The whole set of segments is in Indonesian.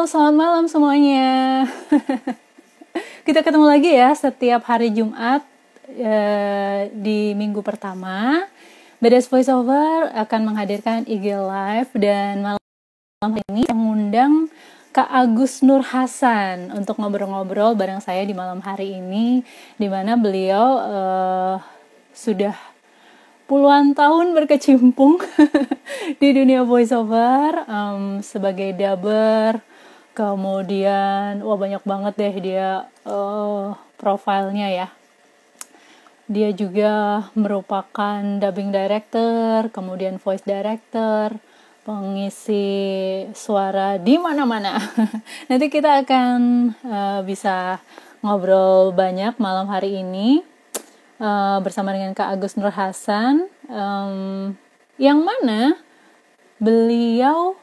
Selamat malam semuanya. Kita ketemu lagi ya setiap hari Jumat di minggu pertama. Badass Voiceover akan menghadirkan IG Live dan malam ini mengundang Kak Agus Nur Hasan untuk ngobrol-ngobrol bareng saya di malam hari ini, di mana beliau sudah puluhan tahun berkecimpung di dunia voiceover sebagai dubber. Kemudian banyak banget deh dia profilnya ya. Dia juga merupakan dubbing director, kemudian voice director, pengisi suara di mana-mana. Nanti kita akan bisa ngobrol banyak malam hari ini bersama dengan Kak Agus Nur Hasan, yang mana beliau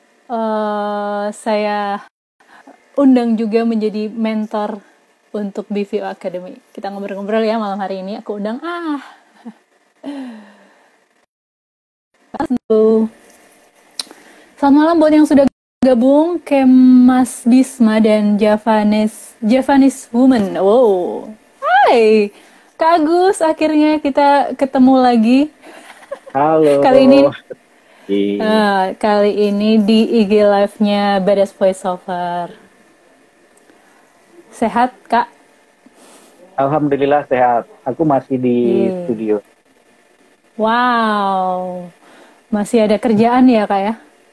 saya undang juga menjadi mentor untuk BVO Academy. Kita ngobrol-ngobrol ya malam hari ini. Aku undang Selamat malam buat yang sudah gabung, Kemas Bisma dan Javanese Woman. Wow. Hai Kak Agus, akhirnya kita ketemu lagi. Halo. Kali ini di IG Live-nya Badass Voiceover. Sehat, Kak? Alhamdulillah sehat. Aku masih di studio. Wow. Masih ada kerjaan ya, Kak ya?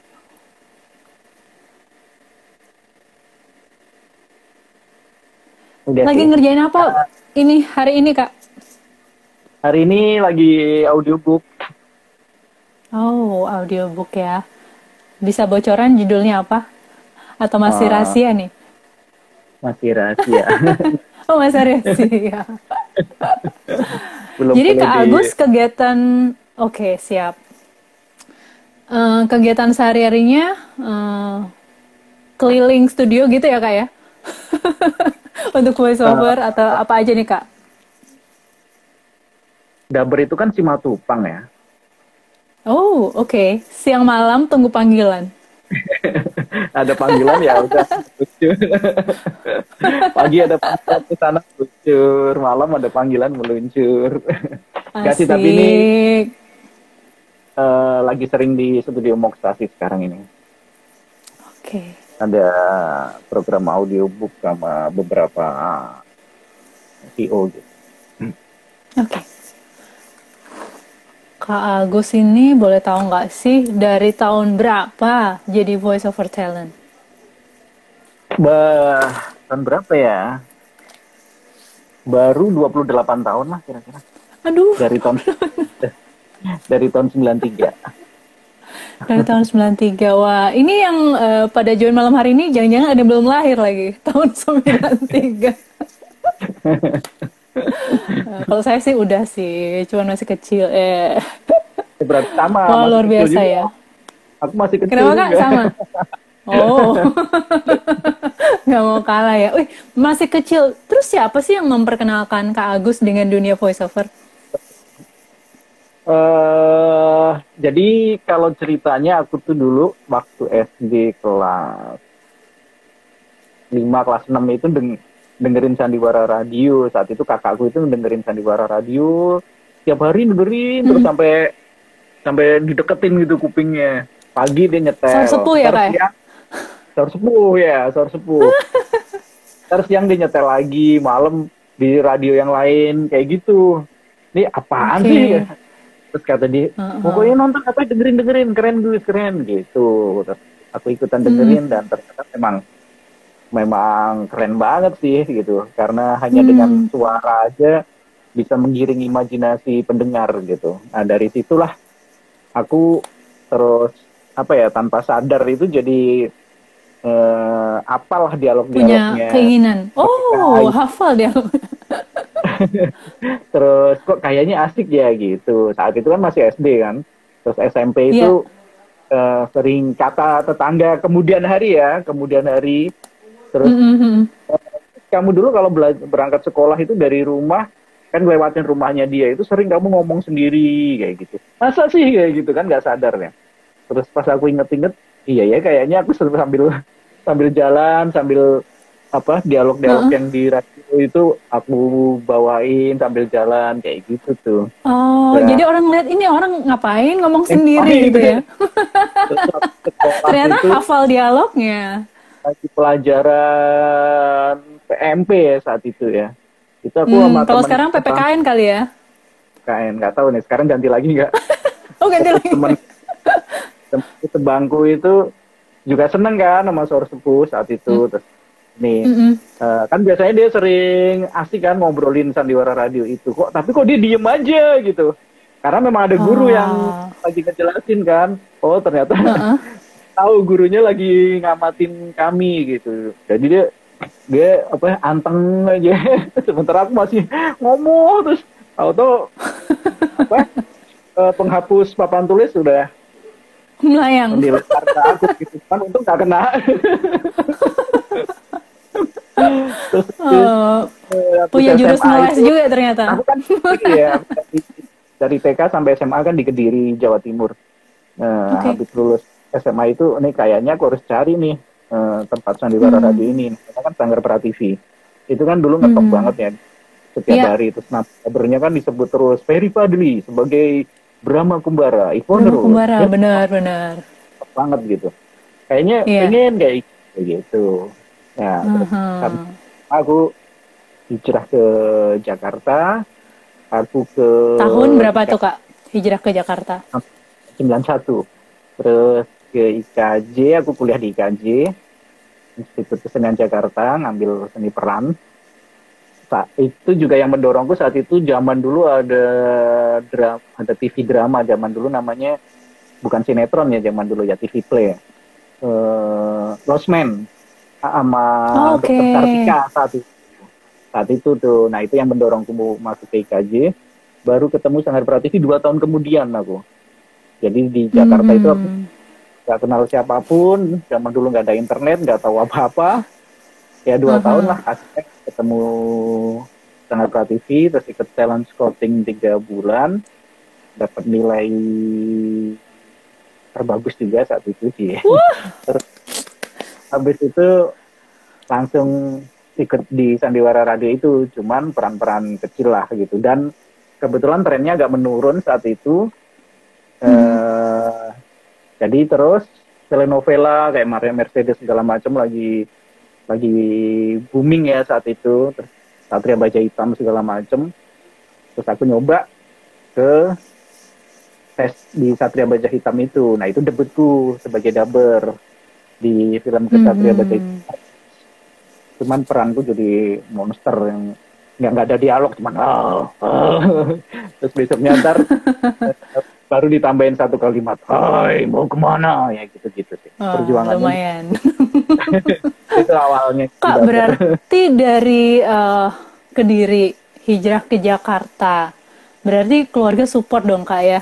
Udah lagi sih. Ngerjain apa ini hari ini, Kak? Hari ini lagi audiobook. Oh, audiobook ya. Bisa bocoran judulnya apa? Atau masih rahasia nih? Masih rahasia. Oh, masih rahasia. Belum. Jadi Kak Agus kegiatan, oke, siap. Kegiatan sehari-harinya keliling studio gitu ya, Kak ya? Untuk voiceover atau apa aja nih, Kak? Dubber itu kan Simatupang ya. Oh, oke. Siang malam tunggu panggilan. Ada panggilan ya udah meluncur. Pagi ada panggilan ke sana meluncur, malam ada panggilan meluncur. Gak sih, tapi ini lagi sering di studio Moksasi sekarang ini. Oke. Ada program audiobook sama beberapa VO gitu. Oke. Kak Agus ini boleh tahu nggak sih dari tahun berapa jadi voice over talent? Tahun berapa ya? Baru 28 tahun lah kira-kira. Aduh. Dari tahun 93. Dari tahun 93. Wah, ini yang pada join malam hari ini jangan-jangan ada yang belum lahir lagi. Tahun 93. Kalau saya sih udah sih, cuman masih kecil. Berarti sama. Wah, luar biasa ya. Aku masih kecil. Kenapa, Kak? Sama? Oh. Nggak mau kalah ya. Wih, masih kecil. Terus siapa sih yang memperkenalkan Kak Agus dengan dunia voiceover? Jadi kalau ceritanya aku tuh dulu waktu SD kelas 5, kelas 6 itu dengerin Sandiwara Radio. Saat itu kakakku itu dengerin Sandiwara Radio tiap hari dengerin terus sampai dideketin gitu kupingnya. Pagi dia nyetel. Suara sepuh ya, Kak? Suara sepuh. Terus siang dia nyetel lagi, malam di radio yang lain kayak gitu. Ini apaan sih? Terus kata dia, pokoknya nonton apa dengerin keren gitu. Terus aku ikutan dengerin dan ternyata memang keren banget sih gitu, karena hanya dengan suara aja bisa menggiring imajinasi pendengar gitu. Nah dari situlah aku terus tanpa sadar itu jadi apalah dialog-dialognya. Punya keinginan. Hafal dialog. Terus kok kayaknya asik ya gitu. Saat itu kan masih SD kan. Terus SMP itu sering kata tetangga kemudian hari. Terus kamu dulu kalau berangkat sekolah itu dari rumah kan lewatin rumahnya dia itu sering kamu ngomong sendiri kayak gitu. Masa sih kayak gitu kan nggak sadar ya. Terus pas aku inget-inget, iya ya kayaknya aku sambil sambil jalan, sambil apa dialog-dialog yang di radio itu aku bawain sambil jalan kayak gitu tuh. Oh, Ya. jadi orang lihat ini orang ngapain ngomong sendiri gitu ya. Ternyata itu hafal dialognya. lagi pelajaran PMP ya saat itu ya. Itu aku sama Kalau temen sekarang PPKN kali ya. KN nggak tahu nih sekarang ganti lagi nggak. Oh, ganti lagi. Temen sebangku itu juga seneng kan sama Sor Sepuh saat itu. Terus nih kan biasanya dia sering asik kan ngobrolin sandiwara radio itu kok, tapi kok dia diem aja gitu. Karena memang ada guru yang lagi ngejelasin kan. Oh ternyata tahu gurunya lagi ngamatin kami gitu. Jadi dia apa anteng aja. Sementara aku masih ngomong terus auto apa penghapus papan tulis sudah Melayang. dilempar ke aku gitu kan, untung nggak kena. Terus punya jurus SMA ngeles juga ternyata. aku kan ya dari TK sampai SMA kan di Kediri Jawa Timur. Habis lulus SMA itu nih kayaknya aku harus cari nih tempat sandiwara radio ini. Karena kan Sanggar Prativi itu kan dulu ngetop banget ya setiap hari. Terus kabarnya kan disebut terus Ferry Fadli sebagai Brahma Kumbara, Ivone Brahma Kumbara, benar-benar banget gitu. Kayaknya pengen kayak gitu. Nah, terus aku hijrah ke Jakarta. Aku ke tahun berapa tuh Kak hijrah ke Jakarta? 91. Terus ke IKJ, aku kuliah di IKJ, Institut Kesenian Jakarta, ngambil seni peran. Itu juga yang mendorongku saat itu. Zaman dulu ada TV drama zaman dulu namanya, bukan sinetron ya zaman dulu ya, TV play. Lost Man sama Dr. Kartika saat itu tuh. Nah itu yang mendorongku masuk ke IKJ. Baru ketemu Sanggar Prativi 2 tahun kemudian aku. Jadi di Jakarta itu aku nggak kenal siapapun. Zaman dulu nggak ada internet, nggak tahu apa-apa. Ya 2 tahun lah akhirnya ketemu Sanggar Prativi, terus ikut talent scouting 3 bulan, dapat nilai terbagus juga saat itu sih. Terus habis itu langsung ikut di sandiwara radio itu, cuman peran-peran kecil lah gitu. Dan kebetulan trennya agak menurun saat itu. Jadi terus telenovela kayak Maria Mercedes segala macam lagi booming ya saat itu. Terus Satria Baja Hitam segala macam. Terus aku nyoba ke tes di Satria Baja Hitam itu. Nah itu debutku sebagai dubber di film Satria Baja Hitam. Cuman peranku jadi monster yang nggak ada dialog, cuman terus besoknya ntar baru ditambahin 1 kalimat, hai mau kemana, ya gitu-gitu sih. Perjuangannya lumayan. itu awalnya. Kak berarti dari Kediri hijrah ke Jakarta, berarti keluarga support dong Kak ya?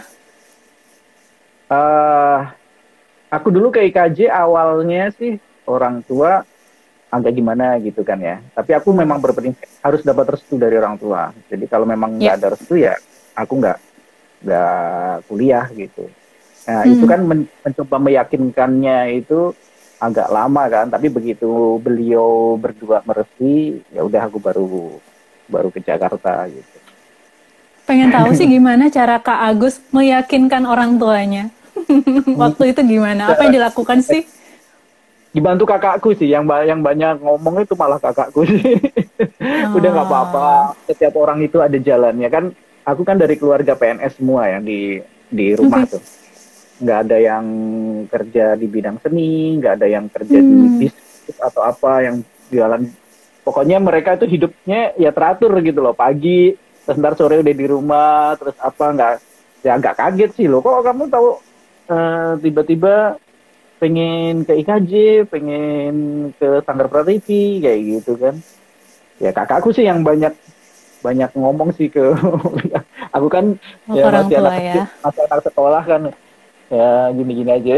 Aku dulu ke IKJ awalnya sih orang tua agak gimana gitu kan ya. Tapi aku memang berprinsip harus dapat restu dari orang tua. Jadi kalau memang nggak ada restu ya aku nggak kuliah gitu. Nah itu kan mencoba meyakinkannya itu agak lama kan. Tapi begitu beliau berdua merestui, ya udah aku baru ke Jakarta gitu. Pengen tahu sih gimana cara Kak Agus meyakinkan orang tuanya. Waktu itu gimana? Apa yang dilakukan sih? Dibantu kakakku sih, yang banyak ngomong itu malah kakakku sih. Udah nggak apa-apa, setiap orang itu ada jalannya kan. Aku kan dari keluarga PNS semua yang di rumah tuh. Nggak ada yang kerja di bidang seni, nggak ada yang kerja di bisnis atau apa yang jualan. Pokoknya mereka itu hidupnya ya teratur gitu loh. Pagi, terus ntar sore udah di rumah, terus apa agak kaget sih loh. Kok kamu tahu tiba-tiba pengen ke IKJ, pengen ke Sanggar Prativi kayak gitu kan. Ya kakakku sih yang banyak ngomong sih ke aku kan ya masih anak sekolah kan. Ya gini-gini aja.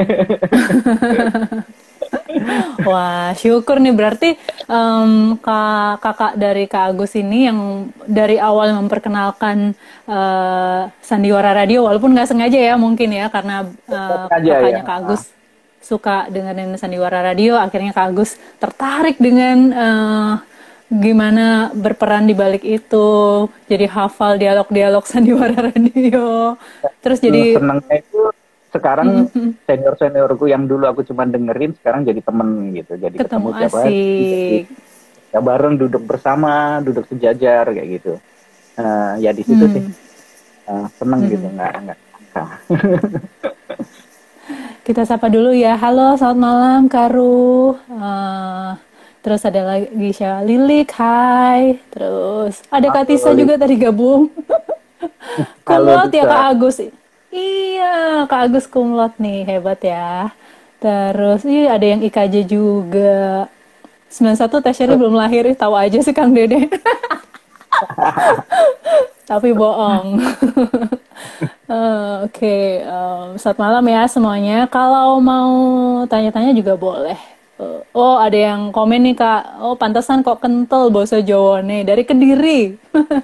Wah, syukur nih berarti kakak dari Kak Agus ini yang dari awal memperkenalkan sandiwara radio walaupun nggak sengaja ya mungkin ya karena kakaknya Kak Agus suka dengerin Sandiwara Radio, akhirnya Kak Agus tertarik dengan gimana berperan di balik itu, jadi hafal dialog-dialog Sandiwara Radio, terus jadi senangnya itu sekarang senior-seniorku yang dulu aku cuma dengerin sekarang jadi temen gitu, jadi ketemu tiap hari, ya bareng duduk bersama, duduk sejajar kayak gitu. Ya di situ sih seneng gitu, nggak. Kita sapa dulu ya. Halo, selamat malam Karu. Terus ada lagi siapa? Lilik, hai. Terus ada Kak Tisa juga tadi gabung. Kumlot ya Kak Agus. Iya, Kak Agus kumlot nih, hebat ya. Terus ada yang IKJ juga. 91 Tasya belum lahir, tahu aja sih Kang Dede. Tapi bohong. Oke, selamat malam ya semuanya. Kalau mau tanya-tanya juga boleh. Oh, ada yang komen nih Kak. Oh, pantesan kok kental bahasa Jawa nih dari Kediri.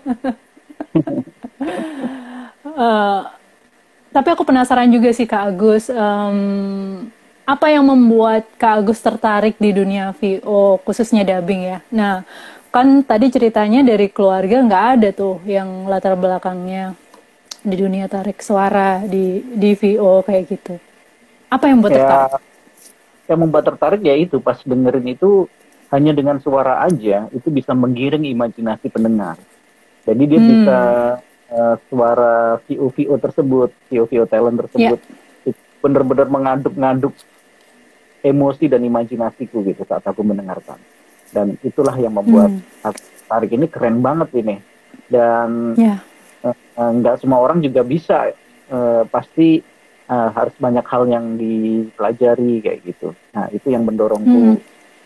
Tapi aku penasaran juga sih Kak Agus. Apa yang membuat Kak Agus tertarik di dunia VO, khususnya dubbing ya? Nah, kan tadi ceritanya dari keluarga nggak ada tuh yang latar belakangnya di dunia tarik suara di VO kayak gitu. Apa yang membuat tertarik? Yang membuat tertarik ya itu pas dengerin itu hanya dengan suara aja itu bisa menggiring imajinasi pendengar. Jadi dia bisa suara VO tersebut, VO talent tersebut benar-benar mengaduk-ngaduk emosi dan imajinasiku gitu saat aku mendengarkan. Dan itulah yang membuat tarik ini keren banget ini. Dan nggak semua orang juga bisa, pasti harus banyak hal yang dipelajari kayak gitu. Nah itu yang mendorongku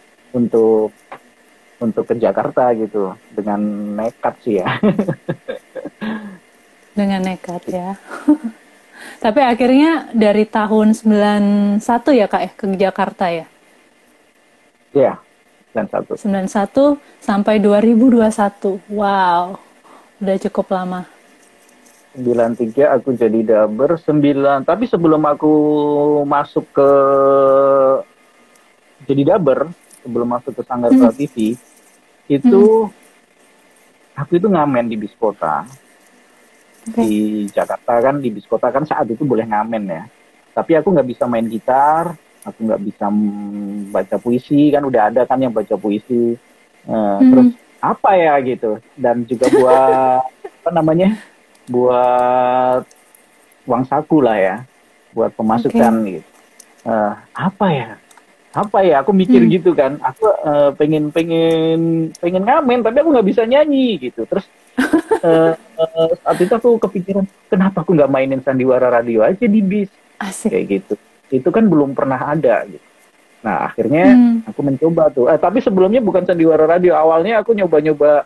untuk ke Jakarta gitu dengan nekat sih ya. Dengan nekat ya. Tapi akhirnya dari tahun 91 ya Kak ya ke Jakarta ya? Iya, 91 sampai 2021. Wow, udah cukup lama. 93 aku jadi dubber, tapi sebelum aku masuk ke jadi dubber, sebelum masuk ke Sanggar Pro TV, itu aku itu ngamen di Biskota. Di Jakarta kan, di Biskota kan saat itu boleh ngamen ya. Tapi aku nggak bisa main gitar, aku nggak bisa baca puisi, kan udah ada kan yang baca puisi. Terus apa ya gitu. Dan juga buat apa namanya, buat uang saku lah ya, buat pemasukan gitu. Apa ya, aku mikir gitu kan. Aku pengen ngamen, tapi aku nggak bisa nyanyi gitu. Terus saat itu aku kepikiran, kenapa aku nggak mainin Sandiwara Radio aja di bis. Asik. Kayak gitu. Itu kan belum pernah ada gitu. Nah akhirnya aku mencoba tuh. Tapi sebelumnya bukan Sandiwara Radio. Awalnya aku nyoba-nyoba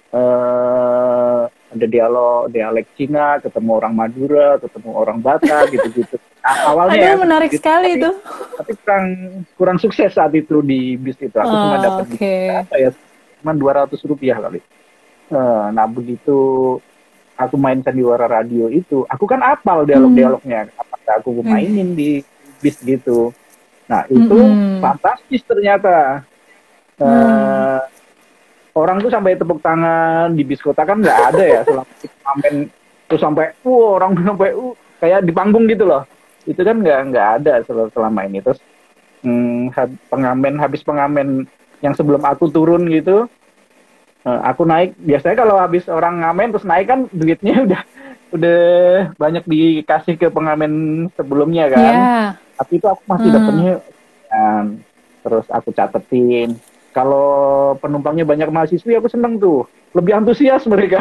ada dialek Cina, ketemu orang Madura, ketemu orang Batak gitu-gitu. Nah, awalnya menarik gitu, sekali itu. Tapi kurang sukses saat itu di bis itu. Aku cuma dapat cuma Rp200 kali. Nah begitu aku main Sandiwara Radio itu, aku kan apal dialog-dialognya, apakah aku mainin di bis gitu. Nah itu fantastis ternyata. Orang tuh sampai tepuk tangan di bis kota kan nggak ada ya, sampai orang sampai kayak di panggung gitu loh. Itu kan nggak ada selama ini. Terus habis pengamen yang sebelum aku turun gitu, aku naik. Biasanya kalau habis orang ngamen terus naik kan duitnya udah banyak dikasih ke pengamen sebelumnya kan. Tapi itu aku masih dapetnya, terus aku catetin. Kalau penumpangnya banyak mahasiswi, aku seneng tuh. Lebih antusias mereka.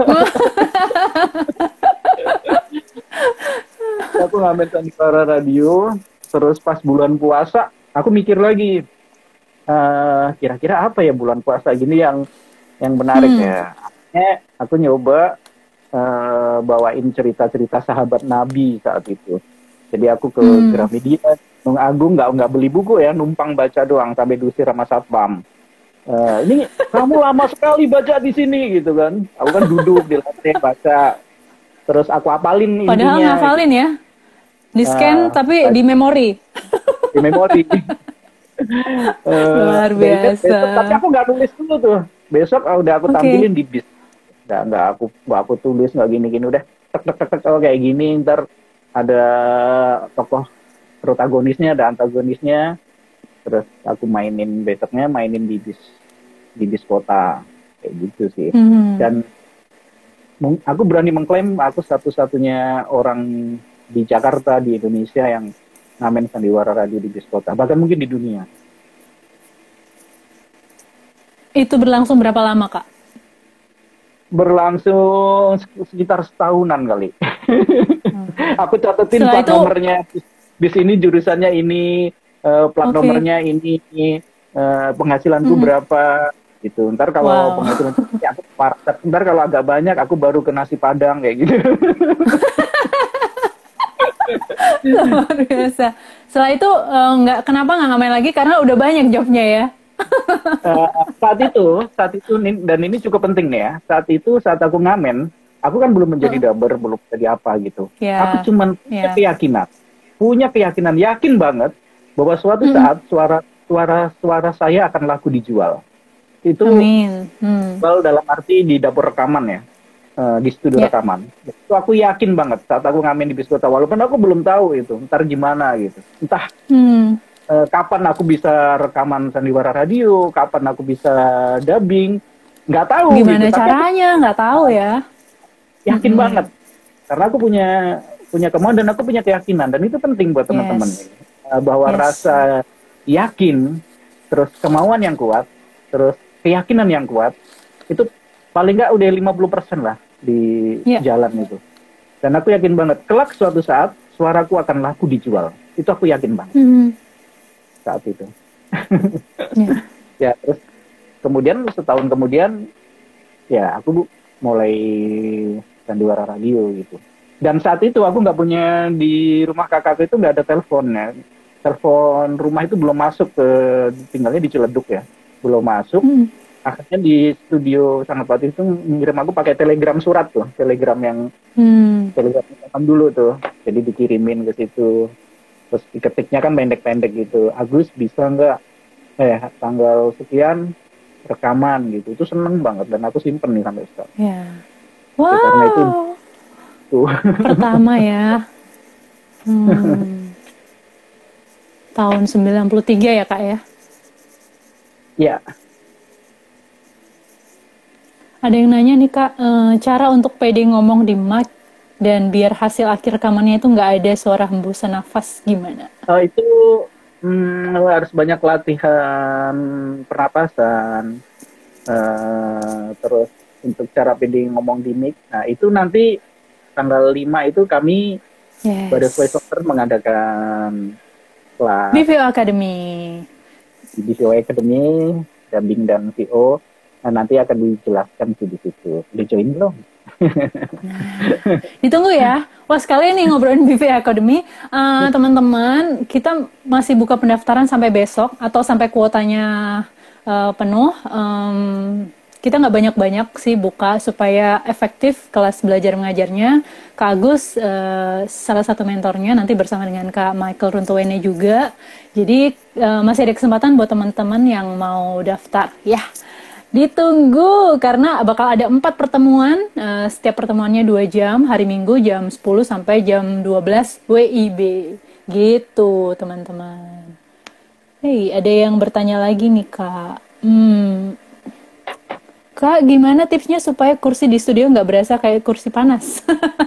Aku ngamen Sandiwara Radio, terus pas bulan puasa, aku mikir lagi, kira-kira apa ya bulan puasa gini yang menarik ya. Akhirnya aku nyoba bawain cerita-cerita sahabat Nabi saat itu. Jadi aku ke Gramedia, Gunung Agung, nggak beli buku ya, numpang baca doang sampai diusir sama satpam. Ini kamu lama sekali baca di sini gitu kan. Aku kan duduk di lantai baca, terus aku apalin intinya. Padahal ngafalin ya, di scan tapi di memori. di memori. Luar Besok, biasa. tapi aku nggak nulis dulu tuh. Besok udah aku tampilin di bis. Nggak aku tulis, nggak gini-gini, udah tek tek tek tek, oh kayak gini, ntar ada tokoh protagonisnya, ada antagonisnya, terus aku mainin di bis kota kayak gitu sih. Dan aku berani mengklaim aku satu-satunya orang di Jakarta, di Indonesia yang ngamen sandiwara radio di bis kota, bahkan mungkin di dunia. Itu berlangsung berapa lama, Kak? Berlangsung sekitar setahunan kali. Aku catetin Setelah plat itu, nomornya, bis ini jurusannya ini, plat nomornya ini, penghasilanku berapa gitu. Ntar kalau penghasilan ya aku ntar kalau agak banyak aku baru ke nasi padang kayak gitu. luar biasa. Setelah itu kenapa nggak ngamen lagi karena udah banyak jobnya ya? Saat itu dan ini cukup penting nih ya. Saat aku ngamen, aku kan belum menjadi dubber, belum jadi apa gitu. Aku cuman punya keyakinan, yakin banget bahwa suatu saat suara saya akan laku dijual. Itu jual dalam arti di dapur rekaman ya, di studio rekaman. Itu aku yakin banget saat aku ngamen di bis kota, walaupun aku belum tahu itu ntar gimana gitu. Entah kapan aku bisa rekaman sandiwara radio, kapan aku bisa dubbing, nggak tahu. Gimana gitu. Caranya, nggak tahu ya. Yakin banget, karena aku punya kemauan dan aku punya keyakinan, dan itu penting buat teman-teman. Bahwa rasa yakin, terus kemauan yang kuat, terus keyakinan yang kuat, itu paling nggak udah 50% lah di jalan itu. Dan aku yakin banget, kelak suatu saat suaraku akan laku dijual. Itu aku yakin banget. Saat itu. Ya, terus kemudian setahun kemudian ya aku mulai sandiwara radio gitu. Dan saat itu aku nggak punya, di rumah kakakku itu nggak ada telepon ya. Telepon rumah itu belum masuk, tinggalnya di Ciledug ya, belum masuk. Akhirnya di studio Sangatpati itu ngirim aku pakai telegram surat tuh, telegram yang telegram dulu tuh, jadi dikirimin ke situ. Terus diketiknya kan pendek-pendek gitu, Agus bisa nggak tanggal sekian rekaman gitu. Itu seneng banget dan aku simpen nih sampai sekarang. Wow. Karena itu pertama ya. Tahun 93 ya Kak ya? Ya. Ada yang nanya nih Kak, cara untuk pede ngomong di mic dan biar hasil akhir rekamannya itu nggak ada suara hembusan nafas gimana? Itu harus banyak latihan pernapasan, terus untuk cara pede ngomong di mic. Nah itu nanti tanggal 5 itu kami pada Voiceover mengadakan kelas BVO Academy. Di BVO Academy, dubbing dan VO. Nah, nanti akan dijelaskan di situ. Udah join belum? Ditunggu ya. Wah sekalian nih ngobrolin BVO Academy. Teman-teman, kita masih buka pendaftaran sampai besok atau sampai kuotanya penuh. Kita nggak banyak-banyak sih buka supaya efektif kelas belajar mengajarnya. Kak Agus salah satu mentornya nanti bersama dengan Kak Michael Runtuwene juga. Jadi masih ada kesempatan buat teman-teman yang mau daftar ya. Ditunggu karena bakal ada 4 pertemuan, setiap pertemuannya 2 jam, hari Minggu jam 10 sampai jam 12 WIB. Gitu teman-teman. Hey, ada yang bertanya lagi nih Kak. Kak, gimana tipsnya supaya kursi di studio nggak berasa kayak kursi panas?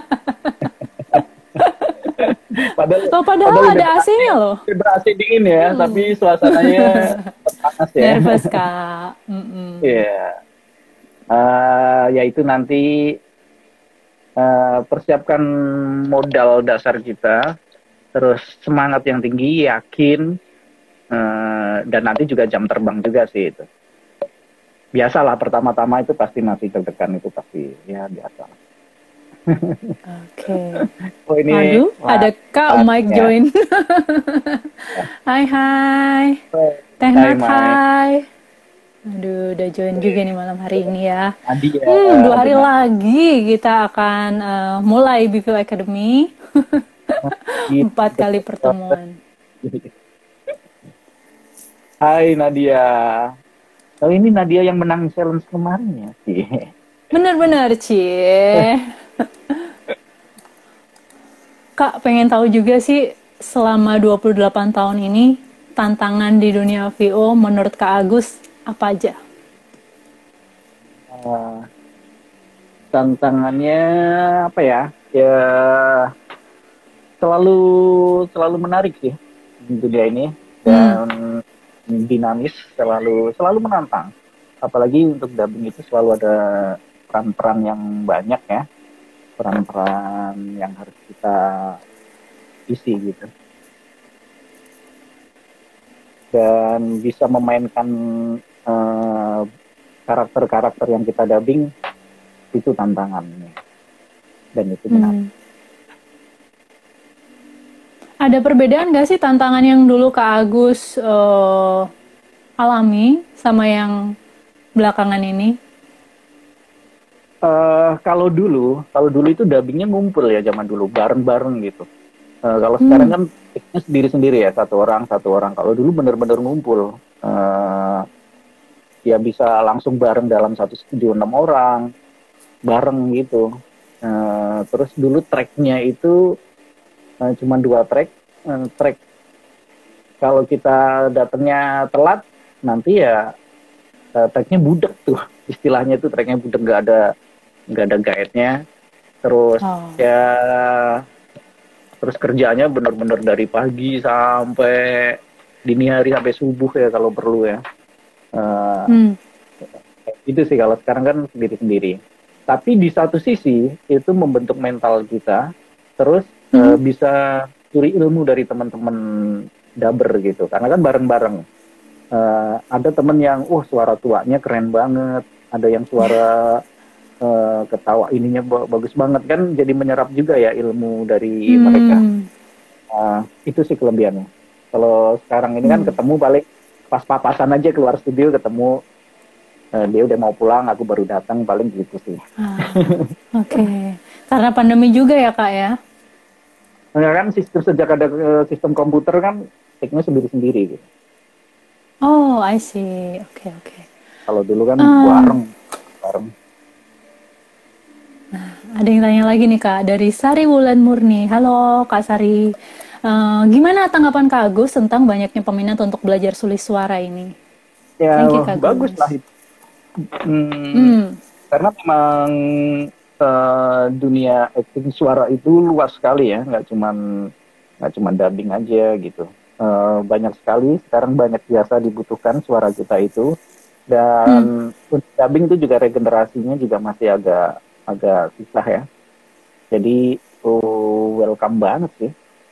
Padahal ada AC-nya loh. AC dingin ya, tapi suasananya panas ya. Nervous Kak. Iya. Ya itu nanti persiapkan modal dasar kita, terus semangat yang tinggi, yakin, dan nanti juga jam terbang juga sih itu. Biasalah pertama-tama itu pasti masih deg-degan, itu pasti ya biasa. Oke. Oh, ini aduh, ada Kak Mike join. Hai. Teh Nat, hai. Aduh, udah join juga nih malam hari ini ya. 2 hari lagi kita akan mulai BVO Academy. 4 kali pertemuan. Hai Nadia. Oh ini Nadia yang menang challenge kemarin ya? Bener-bener, Cie. Kak, pengen tahu juga sih, selama 28 tahun ini, tantangan di dunia VO menurut Kak Agus, apa aja? Eh, tantangannya apa ya? Ya selalu selalu menarik sih di dunia ini Hmm, dan dinamis, selalu menantang. Apalagi untuk dubbing itu selalu ada peran-peran yang banyak ya, peran-peran yang harus kita isi gitu. Dan bisa memainkan eh, karakter-karakter yang kita dubbing itu tantangannya dan itu menarik. hmm. Ada perbedaan nggak sih tantangan yang dulu Kak Agus alami sama yang belakangan ini? Kalau dulu itu dubbingnya ngumpul ya zaman dulu bareng-bareng gitu. Kalau sekarang Hmm, kan sendiri-sendiri ya satu orang satu orang. Kalau dulu bener-bener ngumpul, ya bisa langsung bareng dalam satu studio 6 orang bareng gitu. Terus dulu tracknya itu cuma 2 track. Track kalau kita datangnya telat nanti ya tracknya budek tuh istilahnya tuh tracknya budek nggak ada guide-nya. Terus oh, ya terus kerjanya bener-bener dari pagi sampai dini hari sampai subuh ya kalau perlu ya. Eh, hmm, itu sih kalau sekarang kan sendiri-sendiri. Tapi di satu sisi itu membentuk mental kita, terus hmm, bisa curi ilmu dari teman-teman dubber gitu. Karena kan bareng-bareng. Ada temen yang, suara tuanya keren banget. Ada yang suara ketawa ininya bagus banget kan, jadi menyerap juga ya ilmu dari mereka. hmm, Itu sih kelebihannya. Kalau sekarang ini kan hmm. ketemu balik pas papasan aja keluar studio ketemu, dia udah mau pulang, aku baru datang, paling gitu sih. Ah, oke. Karena pandemi juga ya Kak ya? Nah, kan sejak ada sistem komputer kan tekniknya sendiri-sendiri gitu. Oh, I see. Oke, oke. Kalau dulu kan Em, bareng, bareng. ada yang tanya lagi nih Kak, dari Sari Wulan Murni. Halo Kak Sari. Gimana tanggapan Kak Agus tentang banyaknya peminat untuk belajar sulis suara ini? Ya Thank you Kak bagus lah Agus. itu. Hmm, Hmm, karena memang dunia acting suara itu luas sekali ya, nggak cuman dubbing aja gitu. Banyak sekali sekarang, banyak jasa dibutuhkan suara kita itu, hmm, dan untuk dubbing itu juga regenerasinya juga masih agak agak susah ya. Jadi welcome banget sih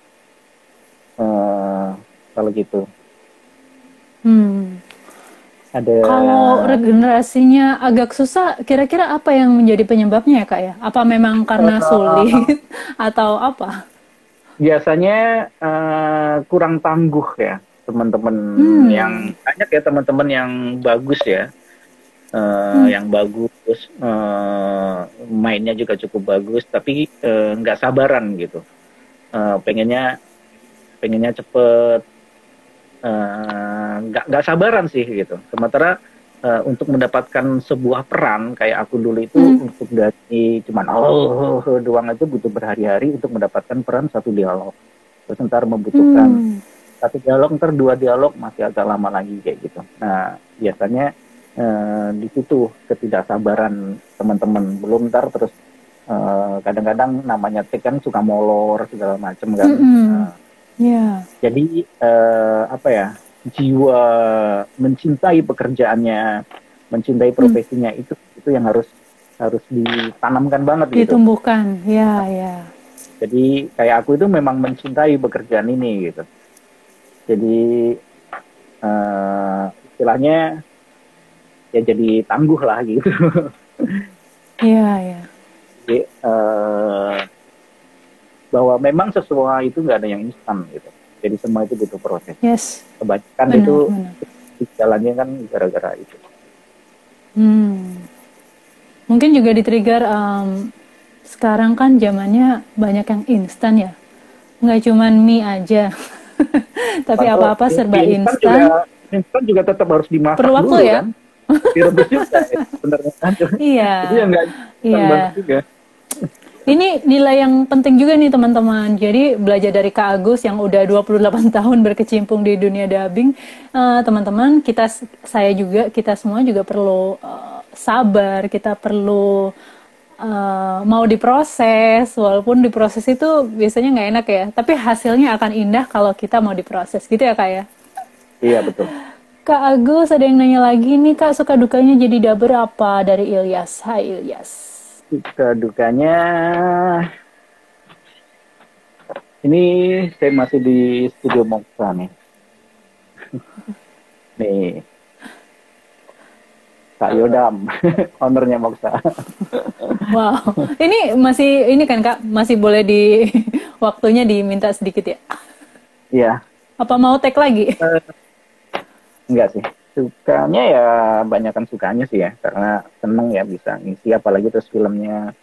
kalau gitu. hmm. Ada Kalau regenerasinya agak susah, kira-kira apa yang menjadi penyebabnya ya Kak ya? Apa memang karena eh, sulit atau apa? biasanya kurang tangguh ya teman-teman, yang Hmm, banyak ya teman-teman yang bagus ya, hmm, yang bagus, mainnya juga cukup bagus, tapi nggak sabaran gitu. Pengennya pengennya cepet, nggak sabaran sih gitu. Sementara untuk mendapatkan sebuah peran kayak aku dulu itu, hmm, untuk dari cuman doang itu butuh berhari-hari untuk mendapatkan peran satu dialog. Terus ntar membutuhkan hmm. satu dialog, ntar 2 dialog, masih agak lama lagi kayak gitu. Nah biasanya di situ ketidaksabaran teman-teman. Belum ntar terus kadang-kadang namanya take kan suka molor segala macem kan. Mm-mm. Ya, Jadi apa ya, jiwa mencintai pekerjaannya, mencintai hmm, profesinya itu yang harus harus ditanamkan banget gitu. ditumbuhkan. Ya, ya. Jadi kayak aku itu memang mencintai pekerjaan ini gitu. Jadi istilahnya ya jadi tangguh lah gitu. Ya, ya. Jadi bahwa memang sesuatu itu nggak ada yang instan gitu. Jadi semua itu butuh proses. Yes, Kebanyakan itu benar, benar. jalannya kan gara-gara itu. Hmm. Mungkin juga di-trigger sekarang kan zamannya banyak yang instan ya. Nggak cuman mie aja. Tapi Atau apa-apa serba di instan juga instan. instan juga tetap harus dimasak Perlu waktu dulu ya? kan, direbus juga ya, sebenarnya kan. Iya. Jadi ya nggak Iya. banget juga. Ini nilai yang penting juga nih teman-teman. Jadi belajar dari Kak Agus yang udah 28 tahun berkecimpung di dunia dubbing, teman-teman, saya juga, kita semua juga perlu sabar, kita perlu mau diproses, walaupun diproses itu biasanya nggak enak ya, tapi hasilnya akan indah kalau kita mau diproses, gitu ya Kak ya? Iya betul. Kak Agus, ada yang nanya lagi nih Kak, suka dukanya jadi dubber apa? Dari Ilyas. Hai Ilyas. Suka dukanya, ini saya masih di studio Moksa nih. Nih, Kak Yodam, ownernya Moksa. Wow, ini kan Kak, masih boleh di waktunya diminta sedikit ya? Iya. Apa mau tag lagi? Enggak sih. Sukanya ya banyakan sukanya sih ya, karena seneng ya bisa ngisi, apalagi terus filmnya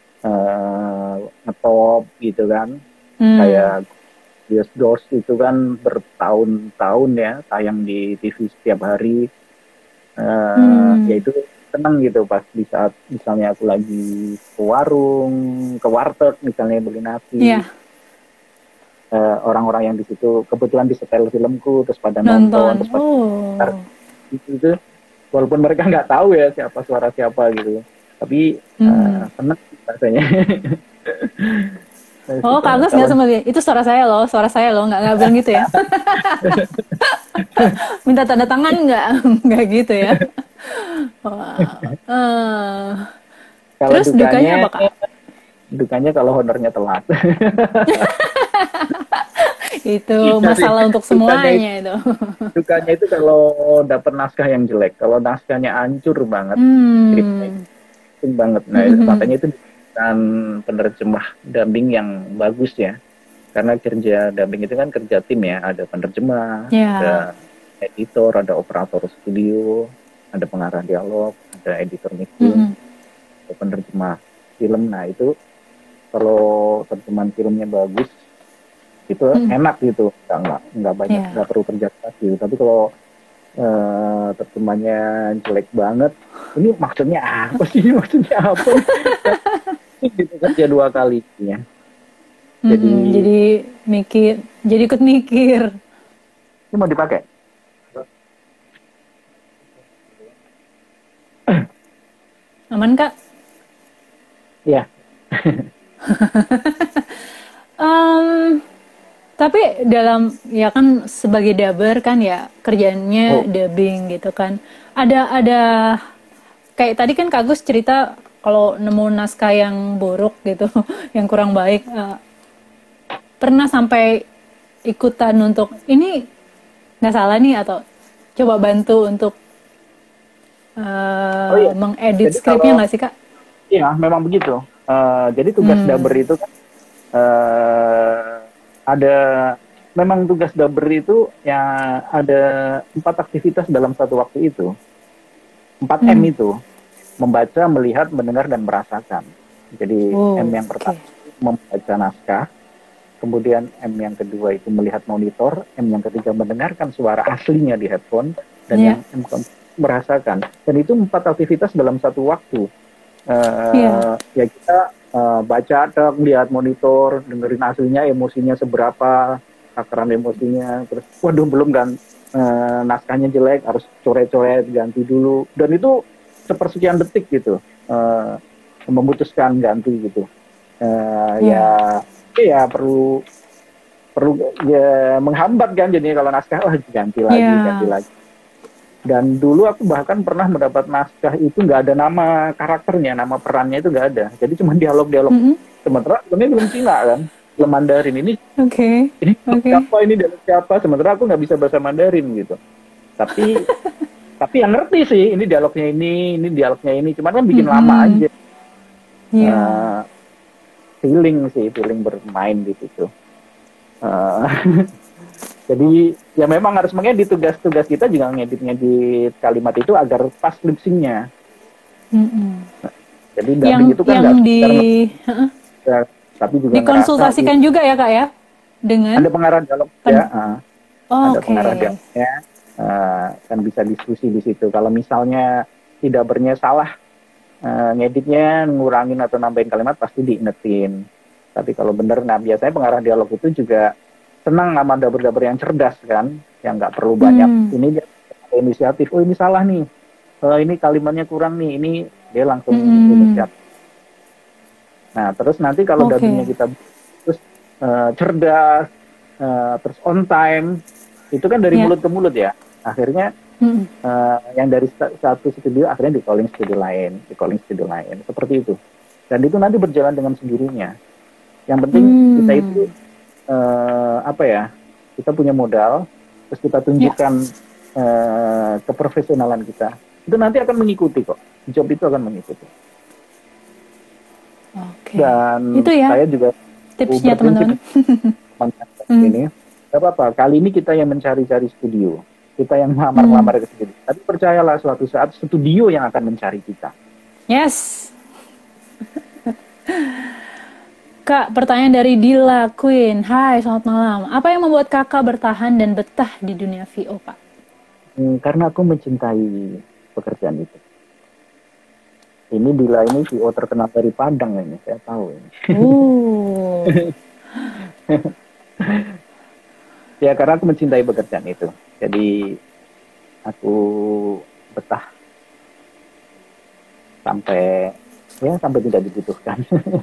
ngetop gitu kan. Kayak Yes Doors itu kan bertahun-tahun ya tayang di TV setiap hari. Ya itu seneng gitu pas di saat misalnya aku lagi ke warung, ke warteg misalnya beli nasi. Iya. Orang-orang yang di situ kebetulan disetel filmku terus pada nonton terus pada itu walaupun mereka nggak tahu ya suara siapa gitu, tapi seneng rasanya. Oh, Kak Agus nggak sama dia. Itu suara saya loh, nggak bilang gitu ya. Minta tanda tangan nggak gitu ya. Terus dukanya apa Kak? Dukanya kalau honornya telat. Itu masalah untuk semuanya itu. Dukanya itu kalau dapat naskah yang jelek, kalau naskahnya hancur banget, banget. Nah, makanya itu bukan penerjemah dubbing yang bagus ya, karena kerja dubbing itu kan kerja tim ya, ada penerjemah, ada editor, ada operator studio, ada pengarah dialog, ada editor mixing, ada penerjemah film. Nah itu kalau terjemahan filmnya bagus itu enak gitu, nggak banyak, nggak perlu kerja keras gitu. Tapi kalau terjemahnya jelek banget, ini maksudnya apa sih, gitu kerja 2 kali ya. Jadi ikut mikir. Ini mau dipakai? Aman Kak? Iya. Tapi dalam ya kan sebagai dubber kan ya kerjaannya dubbing gitu kan. Ada kayak tadi kan Kak Agus cerita kalau nemu naskah yang buruk gitu, yang kurang baik, pernah sampai ikutan untuk ini nggak salah nih atau coba bantu untuk mengedit skripnya nggak sih Kak? Iya, memang begitu. Jadi tugas dubber itu kan memang tugas dubber itu ya ada 4 aktivitas dalam satu waktu itu. 4M itu membaca, melihat, mendengar, dan merasakan. Jadi M yang pertama membaca naskah, kemudian M yang kedua itu melihat monitor, M yang ketiga mendengarkan suara aslinya di headphone, dan yang M keempat merasakan. Dan itu 4 aktivitas dalam satu waktu. Ya kita baca, lihat monitor, dengerin aslinya, emosinya seberapa, takaran emosinya, terus waduh belum kan naskahnya jelek, harus coret-coret, ganti dulu, dan itu sepersekian detik gitu memutuskan ganti gitu. Ya perlu ya menghambat kan, jadinya kalau naskah ganti lagi. Dan dulu aku bahkan pernah mendapat naskah itu nggak ada nama karakternya, nama perannya itu nggak ada. Jadi cuma dialog-dialog. Sementara ini belum Cina kan, belum Mandarin ini. Siapa ini dialog siapa? Sementara aku nggak bisa bahasa Mandarin gitu. Tapi yang ngerti sih, ini dialognya ini. Cuman kan bikin lama aja. Feeling bermain di situ. Jadi ya memang harus mengedit, tugas kita juga ngedit kalimat itu agar pas lip sync-nya. Jadi dubbing itu kan tapi juga dikonsultasikan juga ya Kak ya dengan ada pengarah dialog ya. Ada pengarah dialognya, kan bisa diskusi di situ. Kalau misalnya tidak salah, ngeditnya ngurangin atau nambahin kalimat pasti diingetin. Tapi kalau bener, nah biasanya pengarah dialog itu juga senang sama daber-daber yang cerdas kan, yang nggak perlu banyak. Ini dia inisiatif, oh ini salah nih, ini kalimatnya kurang nih, ini dia langsung inisiatif. Nah terus nanti kalau dubbingnya kita terus cerdas, terus on time, itu kan dari mulut ke mulut ya. Akhirnya yang dari satu studio akhirnya di calling studio lain, seperti itu. Dan itu nanti berjalan dengan sendirinya. Yang penting kita itu kita punya modal, terus kita tunjukkan keprofesionalan kita. Itu nanti akan mengikuti kok. Job itu akan mengikuti. Dan itu ya, saya juga tipsnya teman-teman. Ini, gak apa-apa. Kali ini kita yang mencari-cari studio. Kita yang melamar-lamar ke studio. Tapi percayalah suatu saat studio yang akan mencari kita. Yes. Kak, pertanyaan dari Dila Queen. Hai, selamat malam. Apa yang membuat kakak bertahan dan betah di dunia VO, Kak? Karena aku mencintai pekerjaan itu. Ini Dila ini VO terkenal dari Padang ini, saya tahu ini. Ya karena aku mencintai pekerjaan itu. Jadi aku betah sampai tidak dibutuhkan.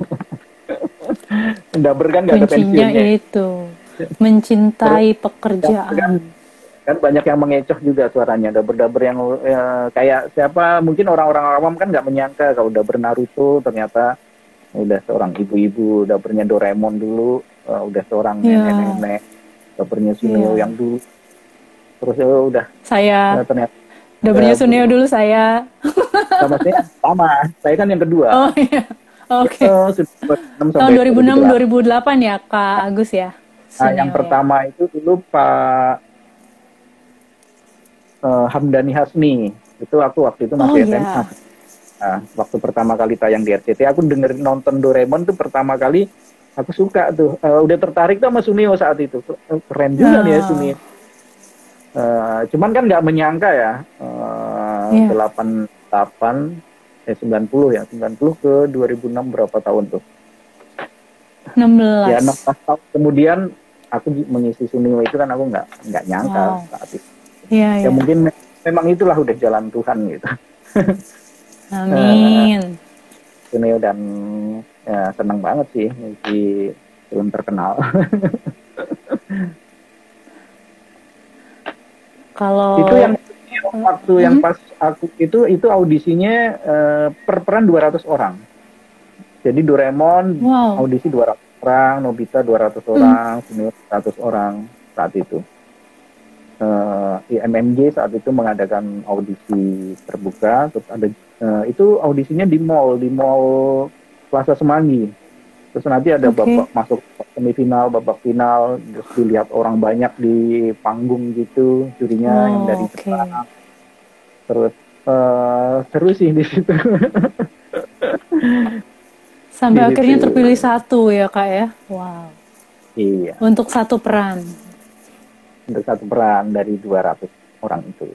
Daber kan nggak ada pensiunnya. Kuncinya itu mencintai pekerjaan. Kan banyak yang mengecoh juga suaranya. Daber yang kayak siapa, mungkin orang-orang awam kan nggak menyangka kalau daber Naruto ternyata udah seorang ibu-ibu, dabernya Doraemon dulu udah seorang nenek-nenek, dabernya Suneo yang dulu. Terus udah saya ternyata dabernya Suneo dulu saya. Sama. Saya kan yang kedua. Oh iya. Oke. Tahun 2006-2008 ya Kak Agus ya. Nah, yang pertama itu dulu Pak Hamdani Hasni. Itu aku waktu itu masih SMA. Nah, waktu pertama kali tayang di RCTI, aku nonton Doraemon tuh pertama kali, aku suka tuh. Udah tertarik tuh sama Suneo saat itu. Keren juga nih ya Suneo. Cuman kan nggak menyangka ya. 90 ke 2006 berapa tahun tuh? 16. Ya 16 tahun kemudian aku mengisi Suneo itu kan aku nggak nyangka saat itu. Ya mungkin memang itulah udah jalan Tuhan gitu. Amin. Suneo dan ya senang banget sih ngisi film terkenal. Kalau itu yang waktu yang pas aku itu audisinya per peran 200 orang. Jadi Doraemon audisi 200 orang, Nobita 200 orang, Suneo 100 orang saat itu. MMG saat itu mengadakan audisi terbuka, terus ada itu audisinya di mall Plaza Semanggi. Terus nanti ada babak masuk semifinal, babak final, terus dilihat orang banyak di panggung gitu, jurinya yang dari Jepang. Terus seru sih di situ. Sampai akhirnya terpilih satu ya Kak ya. Wow. Iya. Untuk satu peran. Untuk satu peran dari 200 orang itu.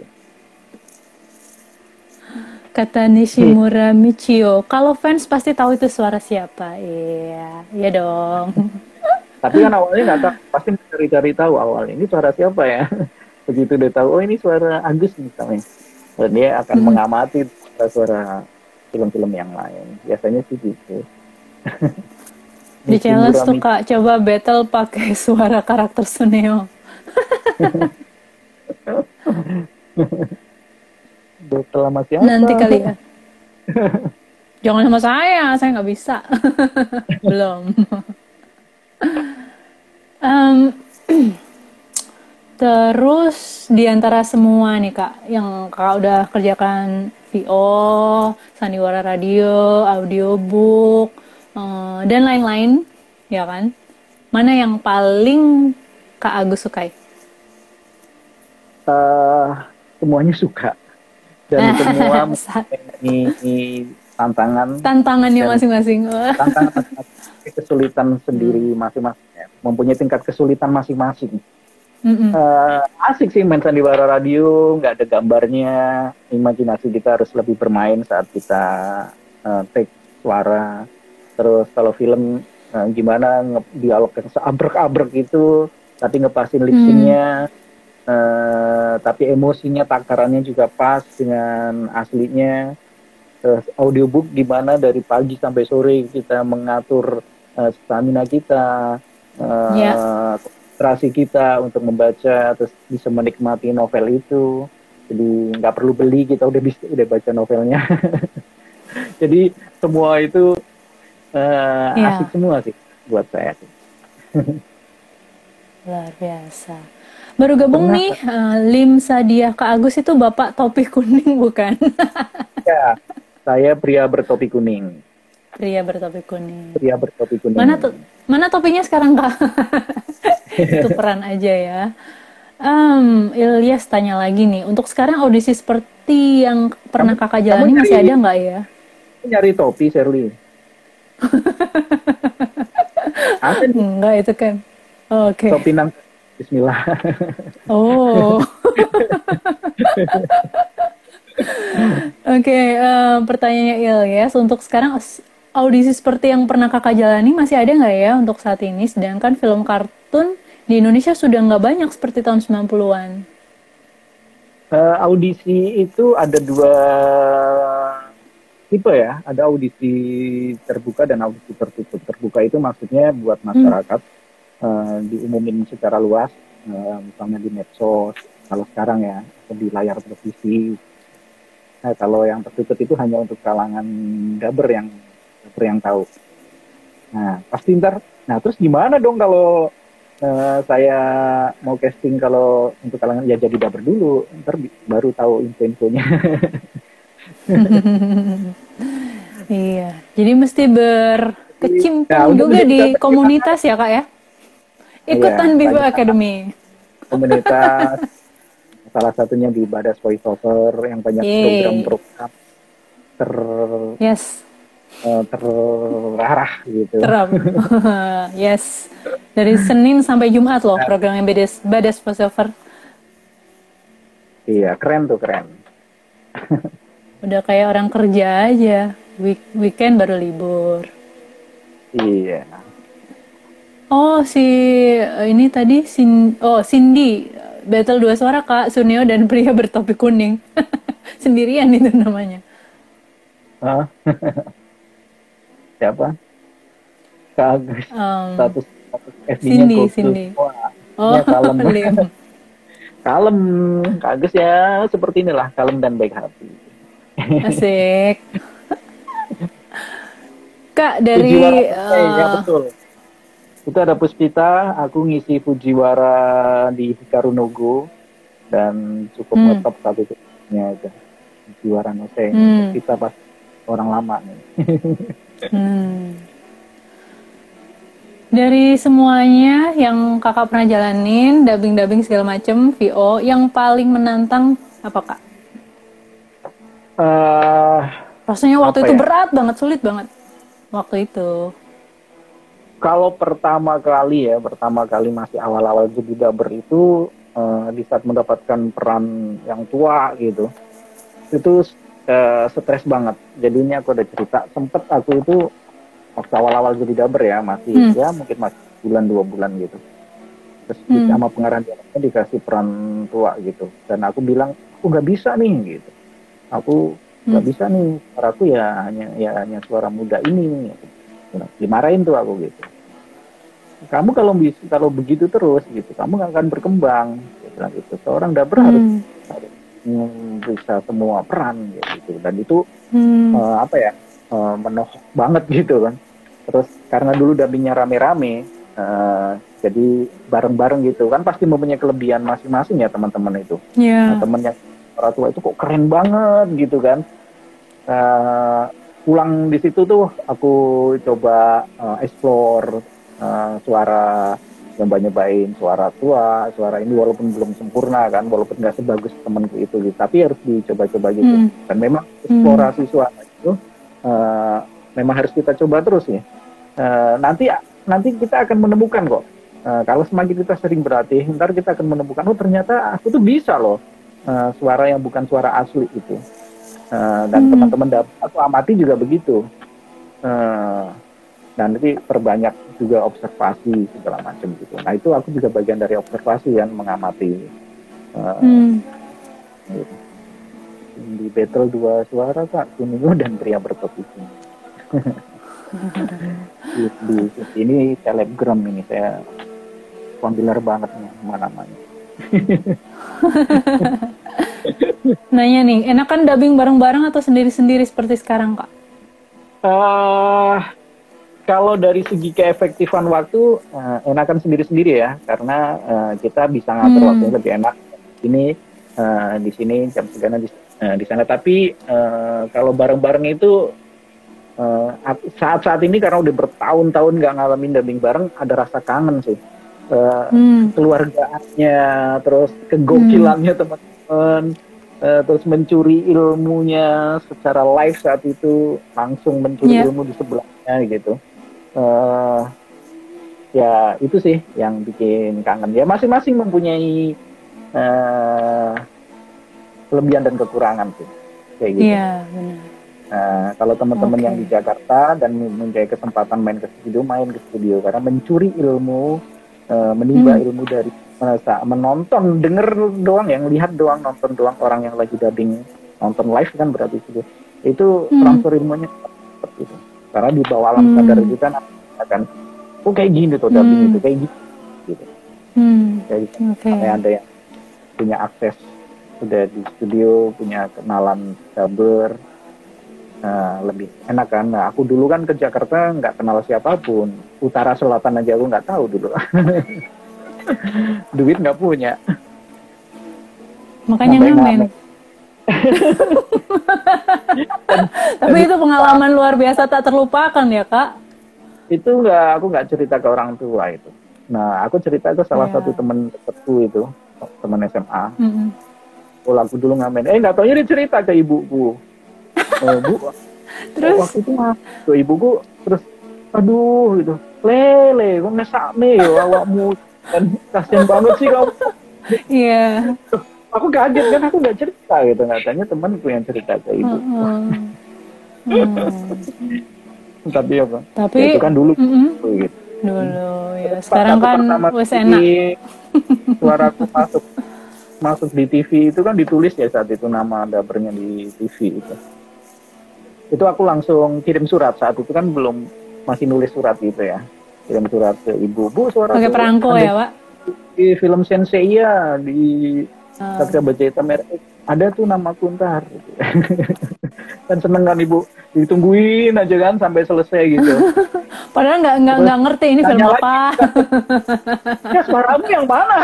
Kata Nishimura Michio, kalau fans pasti tahu itu suara siapa. Iya dong. Tapi kan awalnya nggak tahu, pasti cari-cari tahu awalnya ini suara siapa ya. Begitu dia tahu, oh ini suara Agus misalnya. Dan dia akan mengamati suara film-film yang lain. Biasanya sih gitu. Di challenge tuh Kak, coba battle pakai suara karakter Suneo. Battle sama siapa? Nanti kali ya. Jangan sama saya nggak bisa. Belum. Terus di antara semua nih Kak, yang Kakak udah kerjakan VO, sandiwara radio, audiobook, dan lain-lain, ya kan? Mana yang paling Kak Agus sukai? Semuanya suka. Dan semua tantangannya masing-masing. Kesulitan sendiri masing-masing, mempunyai tingkat kesulitan masing-masing. Mm-mm. Asik sih main sandiwara radio, nggak ada gambarnya, imajinasi kita harus lebih bermain saat kita take suara. Terus kalau film gimana dialog yang seabrek-abrek itu, tapi ngepasin lip syncnya, tapi emosinya takarannya juga pas dengan aslinya. Terus audiobook gimana dari pagi sampai sore kita mengatur stamina kita, Ya. konsentrasi kita untuk membaca, terus bisa menikmati novel itu. Jadi nggak perlu beli, kita udah baca novelnya. Jadi semua itu asik Ya. semua sih buat saya. Luar biasa. Baru gabung Pernah nih, Lim Sadia Kak Agus itu Bapak topi kuning bukan? ya, saya pria bertopi kuning. Pria bertopi kuning. Pria bertopi Mana kuning. tuh? Mana topinya sekarang Kak? Itu peran aja ya. Ilyas tanya lagi nih, untuk sekarang audisi seperti yang Kamu pernah Kakak kamu jalani nyari masih ada nggak ya? nyari topi, Shirley. Ada nih Enggak itu kan. Oke. topi nang. Bismillah. Oh. Oke, pertanyaannya Ilyas, untuk sekarang audisi seperti yang pernah Kakak jalani masih ada nggak ya untuk saat ini? Sedangkan film kartun di Indonesia sudah nggak banyak seperti tahun 90-an. Audisi itu ada dua tipe ya, ada audisi terbuka dan audisi tertutup. Terbuka itu maksudnya buat masyarakat, diumumin secara luas, misalnya di medsos, kalau sekarang ya, atau di layar televisi. Nah, kalau yang tertutup itu hanya untuk kalangan daber yang tahu. Nah, pasti ntar, nah terus gimana dong kalau saya mau casting kalau untuk kalangan, ya jadi daber dulu, ntar baru tahu info-infonya. Iya, jadi mesti Nah, berkecimpung untuk juga menjadi di daber komunitas ya Kak ya? ya Ikutan Viva banyak Academy. komunitas, salah satunya di Badas Voiceover yang banyak Yeay. program-program ter Yes, terarah gitu. terap. Yes. Dari Senin sampai Jumat loh programnya Badas Voiceover. Iya, keren tuh, keren. Udah kayak orang kerja aja. Weekend baru libur. Iya. Oh, ini tadi Cindy. Battle dua suara Kak Suneo dan pria bertopi kuning. Sendirian itu namanya. Hah? Siapa? Kagus. Um, Status FB-nya gokil Cindy. semua. Oh, Ya kalem. Lim. Kalem. Kagus ya seperti inilah, kalem dan baik hati. Asik. Kak dari Fujiwara, ya betul. Itu ada Puspita, aku ngisi Fujiwara di Hikaru no Go dan cukup ngetop satu nya itu. Fujiwara no Se. Puspita pas orang lama nih. Dari semuanya yang kakak pernah jalanin, dubbing segala macem, VO, yang paling menantang apa Kak? Rasanya waktu itu berat banget, sulit banget waktu itu. Kalau pertama kali masih awal-awal jadi dubber itu, di saat mendapatkan peran yang tua gitu, itu stres banget. Jadinya aku ada cerita, sempet aku itu waktu awal-awal jadi dubber ya, masih ya mungkin masih bulan 2 bulan gitu. Terus sama pengarang dialognya dikasih peran tua gitu, dan aku bilang aku nggak bisa nih gitu. Aku nggak bisa nih, suaraku ya hanya suara muda ini. Gitu. Dimarahin tuh aku gitu. Kamu kalau begitu terus gitu, kamu nggak akan berkembang. Gitu. Seorang dubber harus bisa semua peran gitu. Dan itu menohok banget gitu kan. Terus karena dulu dubbingnya rame-rame, jadi bareng-bareng gitu kan, pasti mempunyai kelebihan masing-masing ya teman-teman itu. Yeah. Nah, temen yang orang tua itu kok keren banget gitu kan. Pulang di situ tuh aku coba explore suara, nyobain suara tua, suara ini walaupun belum sempurna kan, walaupun nggak sebagus temanku itu gitu, tapi harus dicoba-coba gitu. Dan memang eksplorasi suara itu memang harus kita coba terus ya. Nanti kita akan menemukan kok Kalau semakin kita sering berlatih, ntar kita akan menemukan, oh ternyata aku tuh bisa loh suara yang bukan suara asli itu. Dan teman-teman aku amati juga begitu. Dan nanti perbanyak juga observasi segala macam gitu. Nah itu aku juga bagian dari observasi kan, mengamati. Gitu. Di battle 2 suara Kak Kuningo dan pria bertopi ini selebgram ini, saya populer banget nih mana-mana. Nanya nih, enakan dubbing bareng-bareng atau sendiri-sendiri seperti sekarang Kak? Kalau dari segi keefektifan waktu, enakan sendiri-sendiri ya, karena kita bisa ngatur waktunya lebih enak. Ini di sini jam segana di sana. Tapi kalau bareng-bareng itu saat-saat ini karena udah bertahun-tahun nggak ngalamin dubbing bareng, ada rasa kangen sih. Keluargaannya, terus kegokilannya teman-teman, terus mencuri ilmunya secara live saat itu, langsung mencuri ilmu di sebelahnya gitu. Ya itu sih yang bikin kangen. Ya masing-masing mempunyai kelebihan dan kekurangan sih, kayak gitu. Iya, benar. Kalau teman-teman yang di Jakarta dan mempunyai kesempatan main ke studio karena mencuri ilmu, menimba ilmu dari menonton, denger doang, yang lihat doang, nonton doang orang yang lagi dubbing, nonton live kan berarti itu transfer ilmunya seperti itu. Karena di bawah alam sadar itu kan akan, oh kayak gini tuh dubbing itu kayak gitu. Kayak gitu. Kayak ada yang punya akses udah di studio, punya kenalan dubber, lebih enak kan. Nah, aku dulu kan ke Jakarta nggak kenal siapapun, utara selatan aja aku nggak tahu dulu. Duit nggak punya, makanya ngamen. Tapi itu pengalaman luar biasa tak terlupakan ya Kak. Itu aku nggak cerita ke orang tua itu. Nah aku cerita ke salah satu teman dekatku itu, teman SMA. Oh aku dulu ngamen, nggak taunya dia cerita ke ibuku. Bu, terus waktu itu tuh ibuku terus, aduh gitu, lele kok ngesakme yo awakmu, dan kasian banget sih kamu. Iya. Aku kaget kan, aku nggak cerita gitu, nggak tanya temanku yang cerita ke ibu. Tapi apa? Ya, itu kan dulu. Gitu. Dulu ya. Sekarang kan wes enak. Suaraku masuk di TV itu kan ditulis ya saat itu nama dubbernya di TV itu. Itu aku langsung kirim surat, saat itu kan belum, masih nulis surat gitu ya. Kirim surat ke ibu, Bu suara pakai perangko ya Pak? Di film Sensei ya, di Satria Baja Hitam Merah ada tuh nama Kuntar gitu. Kan seneng kan ibu, ditungguin aja kan sampai selesai gitu. Padahal nggak ngerti ini film apa. Ya suaramu yang mana?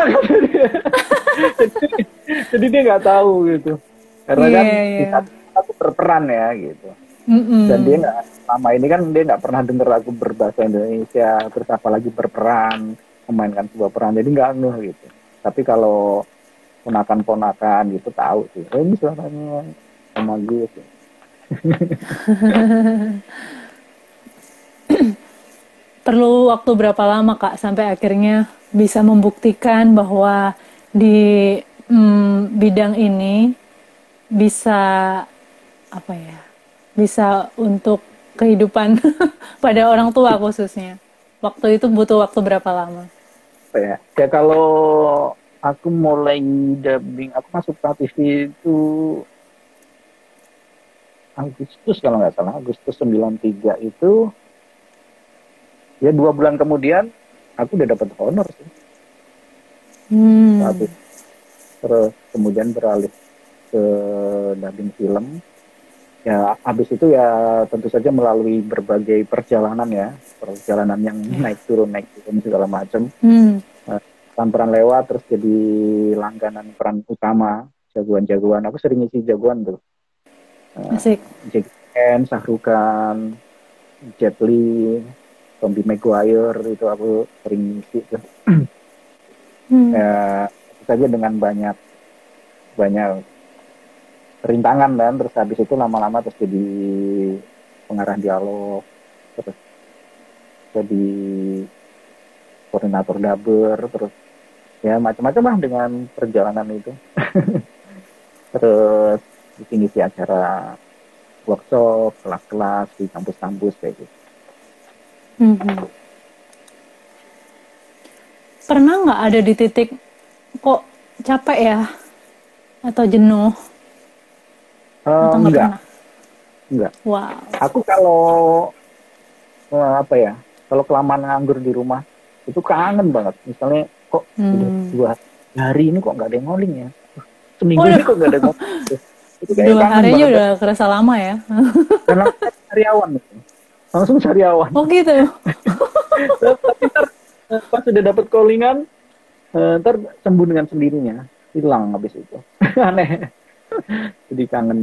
Jadi dia nggak tahu gitu. Karena kan aku berperan ya gitu. Dan dia nggak, selama ini kan dia nggak pernah denger aku berbahasa Indonesia, terus apalagi berperan, memainkan sebuah peran, jadi nggak ngeh gitu. Tapi kalau ponakan-ponakan gitu tahu sih, ini suaranya sama gitu. Perlu waktu berapa lama Kak sampai akhirnya bisa membuktikan bahwa di bidang ini bisa apa ya, bisa untuk kehidupan pada orang tua khususnya? Waktu itu butuh waktu berapa lama? Ya kalau aku mulai dubbing, aku masuk ke TV itu Agustus kalau nggak salah, Agustus 93 itu. Ya 2 bulan kemudian aku udah dapat honor sih. Terus kemudian beralih ke dubbing film. Ya habis itu ya tentu saja melalui berbagai perjalanan ya, perjalanan yang naik turun segala macam. Peran lewat terus jadi langganan peran utama, jagoan-jagoan. Aku sering ngisi jagoan tuh. Asik. Jackie Chan, Shah Rukh Khan, Jet Li, Tobey Maguire itu aku sering ngisi tuh. Ya, saja dengan banyak rintangan dan terus habis itu lama-lama terus jadi pengarah dialog, terus jadi koordinator daber, terus ya macam-macam lah dengan perjalanan itu. Terus ngisi acara workshop, kelas-kelas di kampus-kampus kayak gitu. Pernah nggak ada di titik kok capek ya atau jenuh atau nggak Enggak, pernah? enggak. Wow. Aku kalau apa ya, kalau kelamaan nganggur di rumah itu kangen banget. Misalnya kok udah 2 hari ini kok nggak ada yang ngoling ya, seminggu ini Waduh, kok nggak ada yang ngoling. Itu kayak 2 hari kangen aja banget. udah kerasa lama ya. Dan langsung sariawan gitu. Langsung sariawan. Oh gitu. Tapi ntar pas udah dapet callingan, ntar sembuh dengan sendirinya, hilang habis itu. Aneh. Jadi kangen.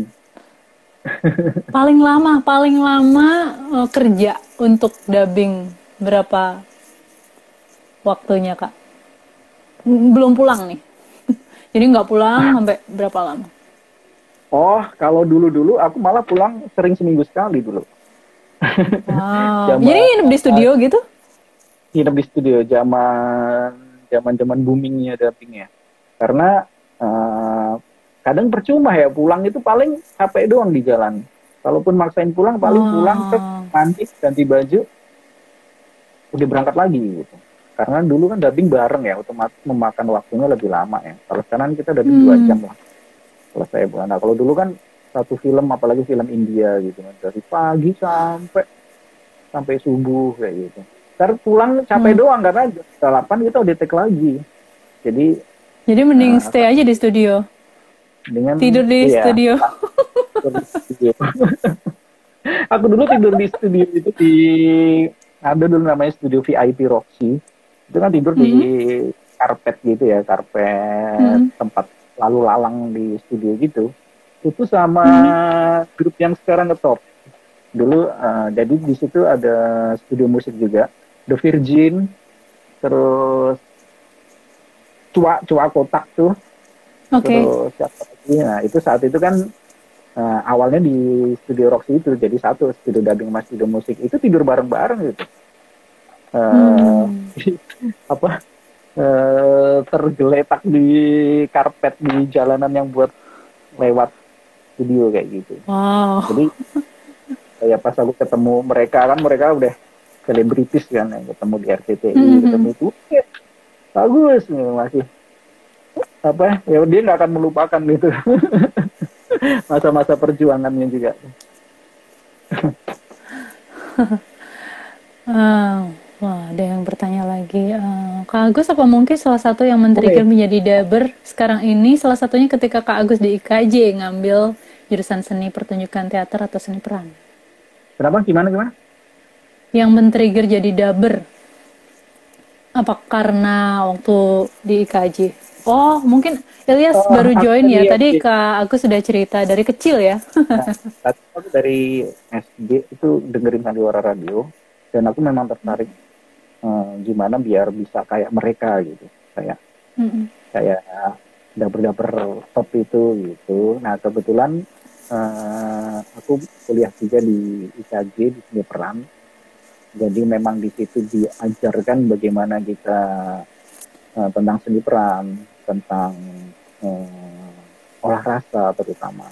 Paling lama kerja untuk dubbing berapa waktunya Kak? Belum pulang nih. Jadi nggak pulang sampai berapa lama? Oh, kalau dulu-dulu aku malah pulang sering seminggu sekali dulu. Wow. Jadi Zaman nginep di studio gitu? nginep di studio zaman boomingnya dubbingnya. Karena kadang percuma ya, pulang itu paling capek doang di jalan. Kalaupun maksain pulang, paling pulang ke Oh. mandi, ganti baju, udah berangkat lagi gitu. Karena dulu kan dubbing bareng ya, otomatis memakan waktunya lebih lama ya. Kalau sekarang kita dubbing 2 jam lah selesai. Nah, kalau dulu kan satu film, apalagi film India gitu kan, dari pagi sampai subuh kayak gitu. Ntar pulang capek doang karena jam 8 kita udah take lagi. Jadi mending stay aja di studio. Dengan Tidur di iya, studio. tidur di studio. Aku dulu tidur di studio itu ada dulu namanya studio VIP Roxy. Itu kan tidur di karpet gitu ya, karpet tempat lalu lalang di studio gitu. Itu sama grup yang sekarang ngetop. Dulu jadi di situ ada studio musik juga, The Virgin, terus Cua Kotak tuh, Oke. terus siapa lagi? Nah itu saat itu kan awalnya di studio Roxy itu jadi satu studio dubbing sama studio musik itu tidur bareng-bareng gitu. Apa tergeletak di karpet di jalanan yang buat lewat studio kayak gitu. Wow. Jadi kayak pas aku ketemu mereka kan, mereka udah selebritis kan, yang ketemu di RCTI, ketemu itu bagus masih apa ya, dia nggak akan melupakan gitu masa-masa perjuangannya juga. Wah, ada yang bertanya lagi. Kak Agus apa mungkin salah satu yang men-trigger menjadi dubber sekarang ini, salah satunya ketika Kak Agus di IKJ ngambil jurusan seni pertunjukan teater atau seni peran? Kenapa? Gimana? Yang men-trigger jadi dubber, apa karena waktu di IKJ? Oh, mungkin Ilyas baru join ya. Tadi Kak Agus sudah cerita dari kecil ya. Tadi aku dari SD itu dengerin Sandiwara Radio, dan aku memang tertarik gimana biar bisa kayak mereka gitu, kayak dapur top itu gitu. Nah kebetulan aku kuliah juga di IKJ di seni peran, jadi memang di situ diajarkan bagaimana kita tentang seni peran, tentang olah rasa terutama.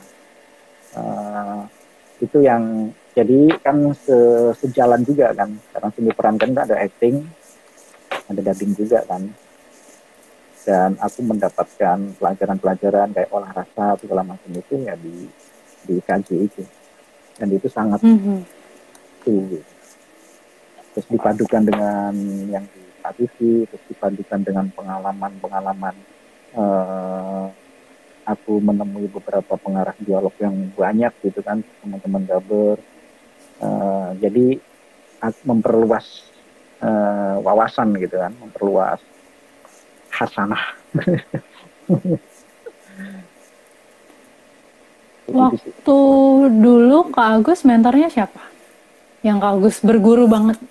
Itu yang jadi kan sejalan juga kan, karena seni peran kan ada acting, ada dubbing juga kan, dan aku mendapatkan pelajaran-pelajaran kayak olah rasa segala macam itu ya di IKJ itu, dan itu sangat gitu. Terus dipadukan dengan yang di TV, terus dipadukan dengan pengalaman aku menemui beberapa pengarah dialog yang banyak gitu kan, teman-teman dubber. Jadi memperluas wawasan gitu kan, memperluas hasanah. Waktu dulu Kak Agus mentornya siapa? Yang Kak Agus berguru banget?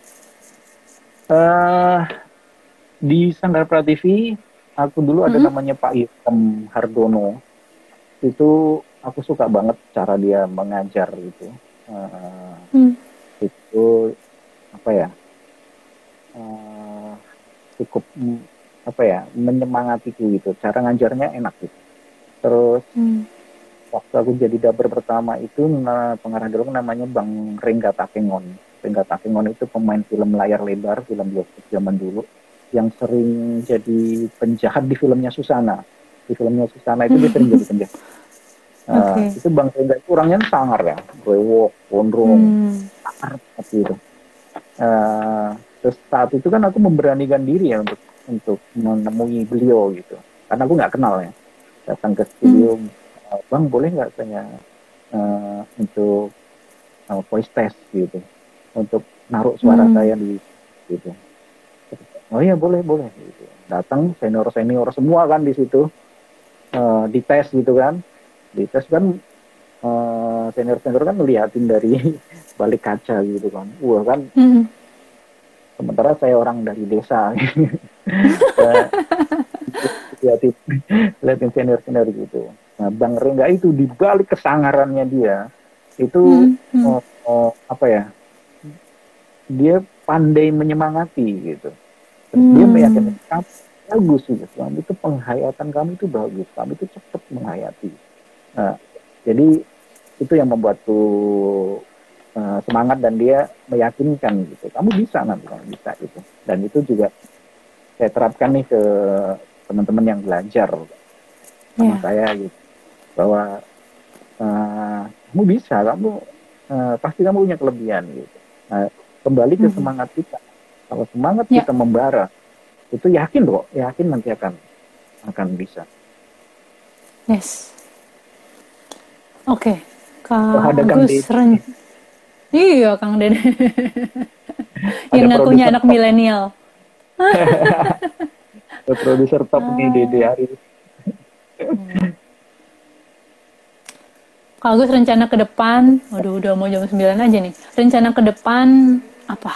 Di Sanggar Prativi aku dulu ada namanya Pak Ilham Hardono. Itu aku suka banget cara dia mengajar gitu. Itu apa ya, cukup apa ya, menyemangatiku gitu. Cara ngajarnya enak gitu. Terus waktu aku jadi daber pertama itu, pengarah dulu namanya Bang Rengga Takengon. Rengga Takengon itu pemain film layar lebar, film bioskop zaman dulu, yang sering jadi penjahat di filmnya Susana. Di filmnya Susana itu dia sering jadi penjahat. Oke. Itu Bang Rengga itu orangnya sangar ya, brewok, gondrong, sangar seperti itu. Terus saat itu kan aku memberanikan diri ya untuk menemui beliau gitu, karena aku nggak kenal ya. Datang ke studio, Bang boleh nggak saya untuk voice test gitu, untuk naruh suara saya di gitu. Oh iya boleh boleh gitu. Datang senior senior semua kan di situ, dites gitu kan, dites kan, senior senior kan ngeliatin dari balik kaca gitu kan, wah kan, sementara saya orang dari desa. liatin liatin senior senior gitu. Nah Bang Rengga itu di balik kesangarannya dia itu, apa ya, dia pandai menyemangati gitu. Terus dia meyakinkan kamu bagus gitu, kamu itu penghayatan kamu itu bagus, kamu itu cepat menghayati. Nah, jadi itu yang membuatku semangat, dan dia meyakinkan gitu, kamu bisa nanti, kamu bisa gitu. Dan itu juga saya terapkan nih ke teman-teman yang belajar sama saya gitu, bahwa kamu bisa, kamu pasti kamu punya kelebihan gitu. Nah, kembali ke semangat kita. Kalau semangat kita membara, itu yakin kok, yakin nanti akan bisa. Yes. Oke. Wah, Kak ada Kang Agus Dede, Iya, Kang Dede. ada Yang ngakunya produser anak top, milenial. ada produser top nih Dede Ah. Aris. Kak Agus rencana ke depan, waduh udah mau jam 9 aja nih. Rencana ke depan apa?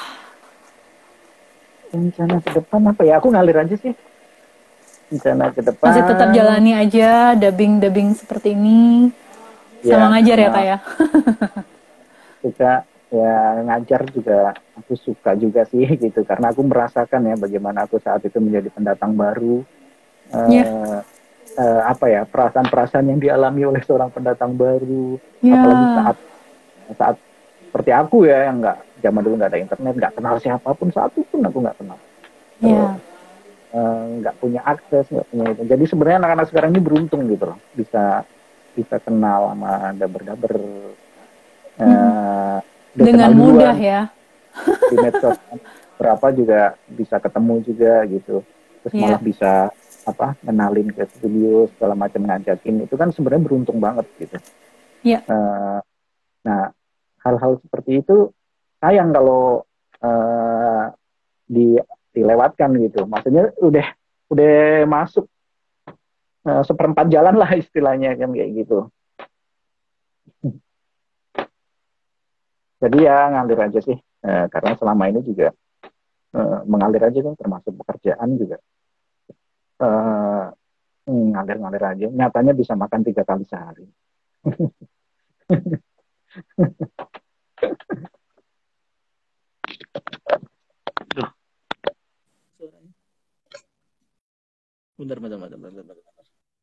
Rencana ke depan apa ya? Aku ngalir aja sih. Rencana ke Masih tetap depan, jalani aja dubbing-dubbing seperti ini. Sama ya ngajar ya, karena Kak ya? suka, ya ngajar juga aku suka juga sih gitu, karena aku merasakan ya bagaimana aku saat itu menjadi pendatang baru, Iya. eh, apa ya, perasaan-perasaan yang dialami oleh seorang pendatang baru, apalagi Ya. saat saat seperti aku ya, yang nggak, zaman dulu nggak ada internet, nggak kenal siapapun, satu pun aku nggak kenal, terus Ya. nggak punya akses, nggak punya itu. Jadi sebenarnya anak-anak sekarang ini beruntung gitu loh, bisa bisa kenal sama daber-daber, uh, udah Dengan kenal mudah duluan ya. di medsos, berapa juga bisa ketemu juga gitu, terus malah Ya. bisa apa, kenalin ke studio segala macam, ngajakin, itu kan sebenarnya beruntung banget gitu. Ya. Uh, nah hal-hal seperti itu sayang kalau uh, di dilewatkan gitu, maksudnya udah masuk seperempat jalan lah istilahnya kan kayak gitu. Jadi ya ngalir aja sih, karena selama ini juga mengalir aja kan, termasuk pekerjaan juga eh, ngalir-ngalir aja. Nyatanya bisa makan 3 kali sehari. Duh, suaranya. Bentar, bentar, bentar, bentar, bentar.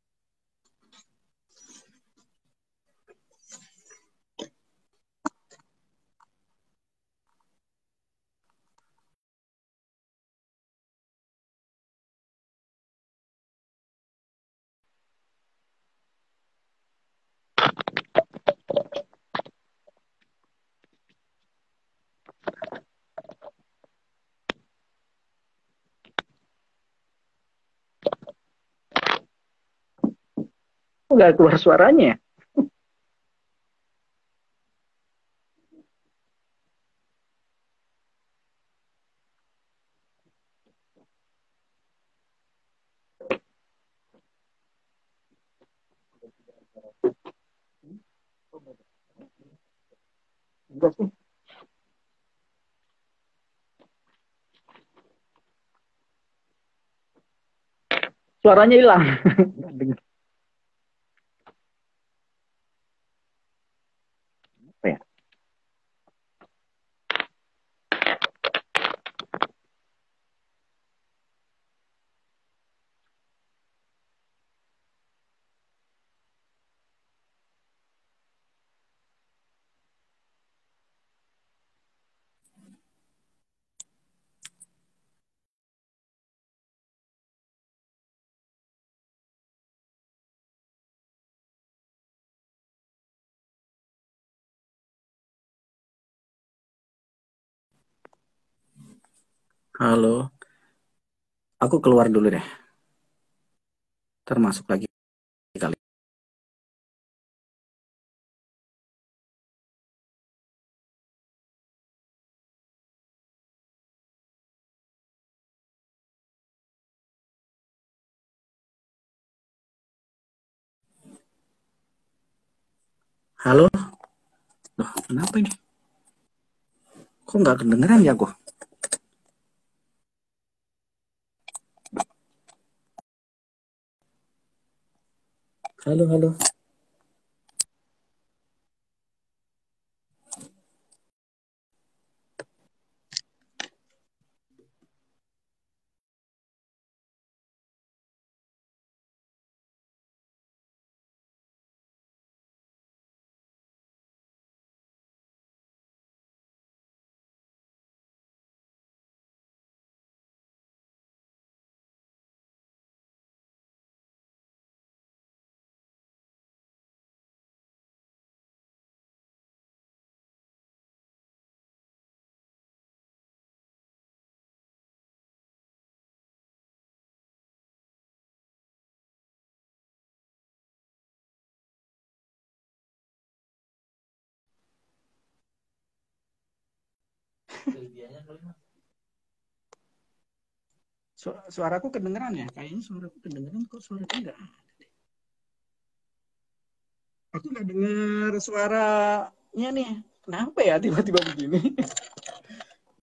Nggak keluar suaranya. Enggak sih. Suaranya hilang. Apa ya? Halo, aku keluar dulu deh. Termasuk lagi kali. Halo, loh, kenapa ini? Kok nggak kedengeran ya kok? Halo, halo. Suaraku kedengeran ya? Kayaknya suaraku kedengeran kok suaraku enggak. Aku nggak dengar suaranya nih. Kenapa ya tiba-tiba begini?